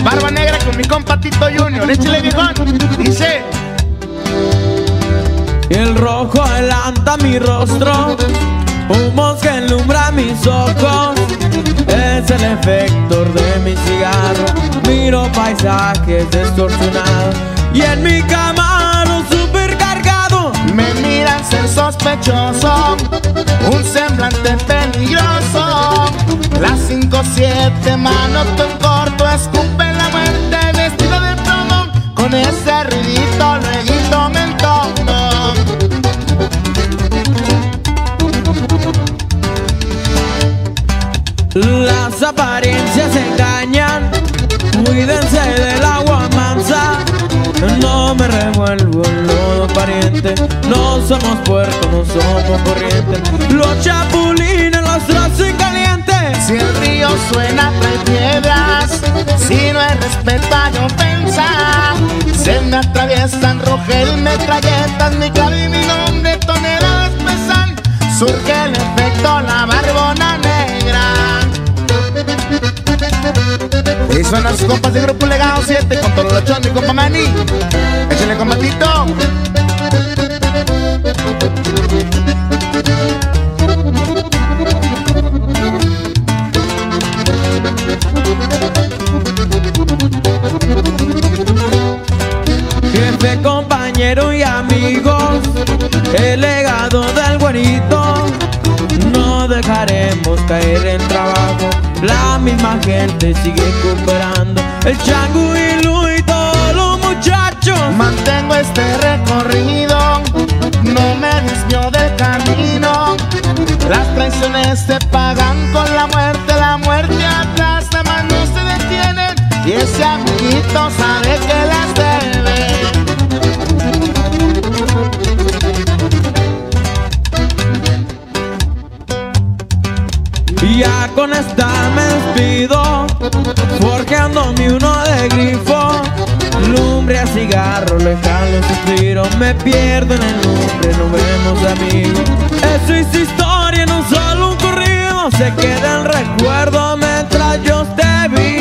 Barba Negra con mi compa Tito Junior. Échale, viejón. Dice: el rojo adelanta mi rostro, humos que enlumbra mis ojos. Es el efecto de mi cigarro. Miro paisajes distorsionados y en mi Camaro supercargado me miran ser sospechoso, un semblante peligroso. Las 5-7 manos en corto escupen la muerte vestido de plomo. Con ese ruidito luego me entono. Las apariencias engañan, cuídense del agua mansa. No me revuelvo en lodo pariente, no somos puertos, no somos corrientes. Los chapulines los tracen calientes. Si el río suena trae piedras, si no hay respeto hay ofensa. Se me atraviesan rogel y metralletas, mi clave y mi nombre toneladas pesan. Surge el efecto la barbona negra. Y suenan sus compas de Grupo Legado 7 con todo lo chón, mi compa Manny. Échale, combatito. Jefe, compañero y amigos, el legado del güerito. No dejaremos caer en trabajo, la misma gente sigue cooperando. El Chango y Luis, todos los muchachos. Mantengo este recorrido, no me desvío del camino. Las traiciones se pagan con la muerte aplasta, mas no se detienen. Y ese amiguito sabe que las debe. Ya con esta me despido, forjando mi uno de grifo. Lumbre a cigarro, le jalo su tiro, me pierdo en el lumbre, no vemos amigos. Eso es historia, no solo un corrido, se queda el recuerdo mientras yo esté vivo.